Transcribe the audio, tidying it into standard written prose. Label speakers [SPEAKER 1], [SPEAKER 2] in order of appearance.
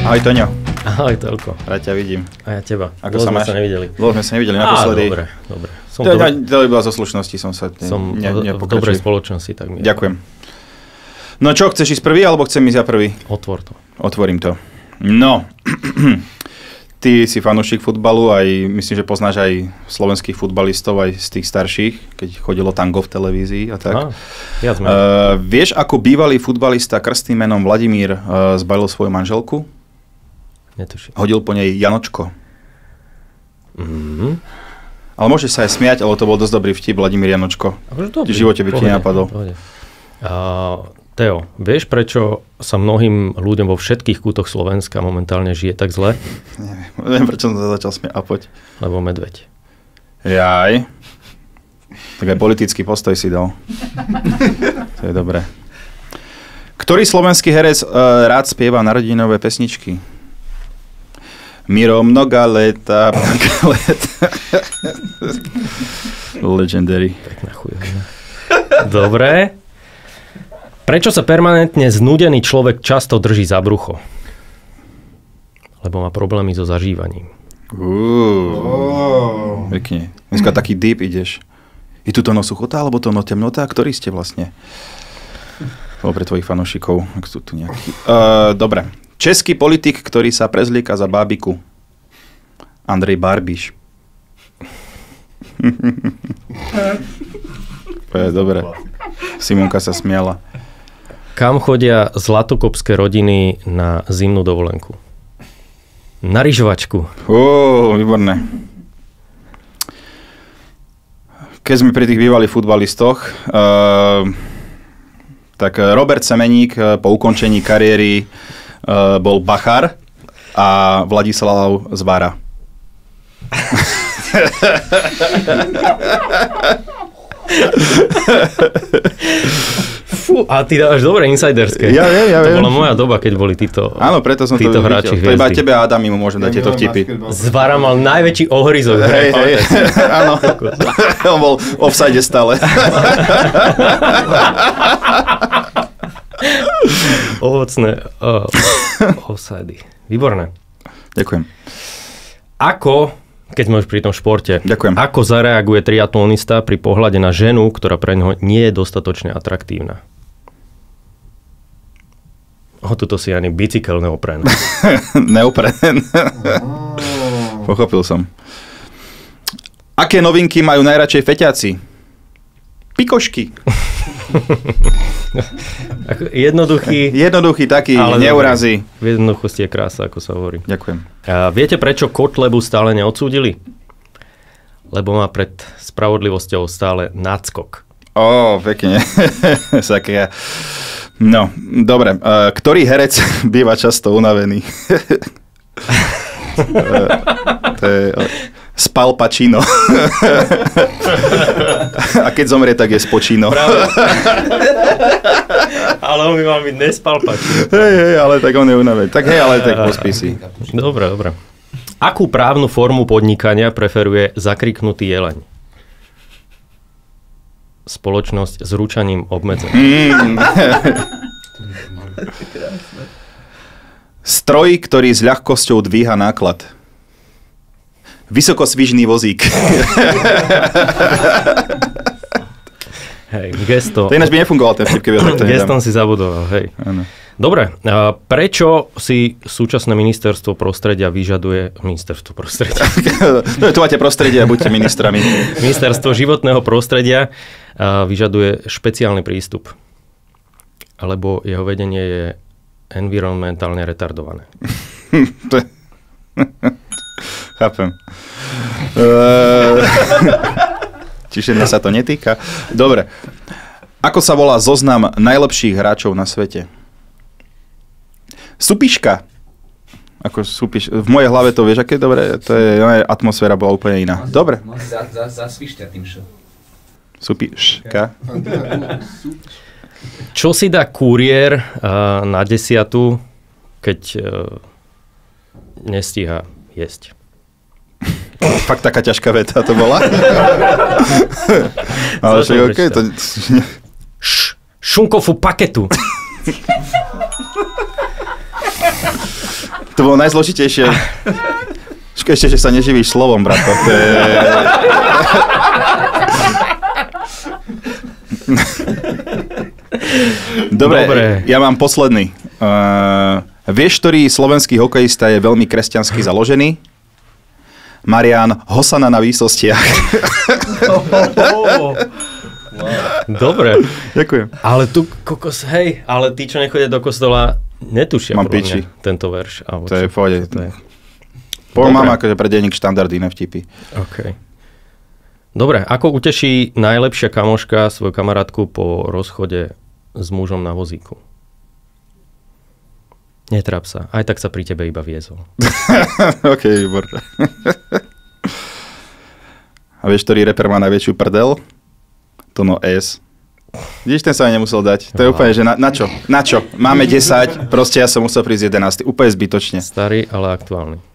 [SPEAKER 1] Ahoj Toňo.
[SPEAKER 2] Ahoj Toľko.
[SPEAKER 1] Rád ťa vidím.
[SPEAKER 2] A ja teba.
[SPEAKER 1] Ako sa máš? Dlho sme sa nevideli naposledy.
[SPEAKER 2] Dobre.
[SPEAKER 1] To iba zo slušnosti som sa
[SPEAKER 2] v dobrej spoločnosti. Tak mi
[SPEAKER 1] Ďakujem. No čo, chceš ísť prvý, alebo chcem ísť ja prvý?
[SPEAKER 2] Otvor to.
[SPEAKER 1] Otvorím to. No, ty si fanúšik futbalu, aj myslím, že poznáš aj slovenských futbalistov, aj z tých starších, keď chodilo tango v televízii a tak. Vieš, ako bývalý futbalista krstným menom Vladimír zbalil svoju manželku?
[SPEAKER 2] Netuším.
[SPEAKER 1] Hodil po nej Janočko. Ale môžeš sa aj smiať, ale to bol dosť dobrý vtip, Vladimír Janočko. V živote by ti nenapadol.
[SPEAKER 2] Teo, vieš, prečo sa mnohým ľuďom vo všetkých kútoch Slovenska momentálne žije tak zle?
[SPEAKER 1] Neviem, prečo som sa začal smiať. A poď.
[SPEAKER 2] Lebo medveď.
[SPEAKER 1] Jaj. Tak aj politický postoj si dal. To je dobré. Ktorý slovenský herec rád spieva narodinové pesničky? Miro, mnoga leta. Legendary.
[SPEAKER 2] Pekná chujovina. Dobre. Prečo sa permanentne znúdený človek často drží za brucho? Lebo má problémy so zažívaním.
[SPEAKER 1] Pekne. Dneska taký deep ideš. Je tu to suchota, alebo to temnota? Ktorý ste vlastne? Pre tvojich fanúšikov. Dobre. Český politik, ktorý sa prezlieka za bábiku. Andrej Barbiš. Dobre. Simonka sa smiala.
[SPEAKER 2] Kam chodia zlatokopské rodiny na zimnú dovolenku? Na lyžovačku.
[SPEAKER 1] Výborné. Keď sme pri tých bývalých futbalistoch, tak Robert Semeník po ukončení kariéry bol bachár a Vladislav Zvára.
[SPEAKER 2] Fú, a ty dávaš dobré insiderské.
[SPEAKER 1] Ja viem.
[SPEAKER 2] To bola moja doba, keď boli títo hráči.
[SPEAKER 1] Áno, preto som to
[SPEAKER 2] hráči
[SPEAKER 1] videl. To iba tebe a Adamimu môžem dať tieto vtipy.
[SPEAKER 2] Zvára mal najväčší ohryzok.
[SPEAKER 1] Áno. On bol v offside stále.
[SPEAKER 2] Ovocné offside. Výborné.
[SPEAKER 1] Ďakujem.
[SPEAKER 2] Keď sme už pri tom športe,
[SPEAKER 1] Ďakujem.
[SPEAKER 2] Ako zareaguje triatlonista pri pohľade na ženu, ktorá pre neho nie je dostatočne atraktívna? Tuto si ani bicykel neopren.
[SPEAKER 1] Neopren. Pochopil som. Aké novinky majú najradšej feťáci? Pikošky. Jednoduchý taký, neurazí.
[SPEAKER 2] V jednoduchosti je krása, ako sa hovorí.
[SPEAKER 1] Ďakujem.
[SPEAKER 2] Viete, prečo Kotlebu stále neodsúdili? Lebo má pred spravodlivosťou stále nadskok.
[SPEAKER 1] Pekne. No, dobre. Ktorý herec býva často unavený? To je Spal Pacino. A keď zomrie, tak je spočino.
[SPEAKER 2] Ale on by mal byť nespal Pacino.
[SPEAKER 1] Hej, ale tak on je unavený. Tak hej, ale tak pospí si.
[SPEAKER 2] Dobre. Akú právnu formu podnikania preferuje zakriknutý jeleň? Spoločnosť s ručaním obmedzením.
[SPEAKER 1] Stroj, ktorý s ľahkosťou dvíha náklad. Vysokosvižný vozík.
[SPEAKER 2] Hej, gesto.
[SPEAKER 1] To ináč by nefungoval ten vtip, keby ho takto nedám.
[SPEAKER 2] Gestom si zabudoval, hej.
[SPEAKER 1] Áno.
[SPEAKER 2] Dobre, prečo si súčasné ministerstvo prostredia vyžaduje... Ministerstvo prostredia.
[SPEAKER 1] Tu máte prostredie a buďte ministrami.
[SPEAKER 2] Ministerstvo životného prostredia vyžaduje špeciálny prístup. Alebo jeho vedenie je environmentálne retardované.
[SPEAKER 1] Chápem. Čiže mňa sa to netýka. Dobre. Ako sa volá zoznam najlepších hráčov na svete? Supiška. V mojej hlave to vieš, aké dobre, to je, atmosféra bola úplne iná. Dobre.
[SPEAKER 3] Zasvište tým šo.
[SPEAKER 1] Supiška.
[SPEAKER 2] Čo si dá kuriér na 10, keď nestíha jesť?
[SPEAKER 1] Fakt taká ťažká veta to bola. Ale však okej, to...
[SPEAKER 2] Šunkofu paketu.
[SPEAKER 1] To bolo najzložitejšie. Ešte, že sa neživíš slovom, brato. To je... Dobre, ja mám posledný. Vieš, ktorý slovenský hokejista je veľmi kresťansky založený? Marián Hosana na výsostiach.
[SPEAKER 2] Dobre.
[SPEAKER 1] Ďakujem.
[SPEAKER 2] Ale tu, kokos, hej, ale tí, čo nechodia do kostola, netušia
[SPEAKER 1] piči.
[SPEAKER 2] Tento verš.
[SPEAKER 1] To je v pohode. Mám akože pre denník štandardy, nevtipy.
[SPEAKER 2] OK. Dobre, ako uteší najlepšia kamoška svoju kamarátku po rozchode s mužom na vozíku? Netráp sa, aj tak sa pri tebe iba viezol.
[SPEAKER 1] OK, výborné. A vieš, ktorý reper má najväčšiu prdel? Tono S. Vidíš, ten sa aj nemusel dať. To je úplne, že na čo? Na čo? Máme 10, proste ja som musel prísť 11. Úplne zbytočne.
[SPEAKER 2] Starý, ale aktuálny.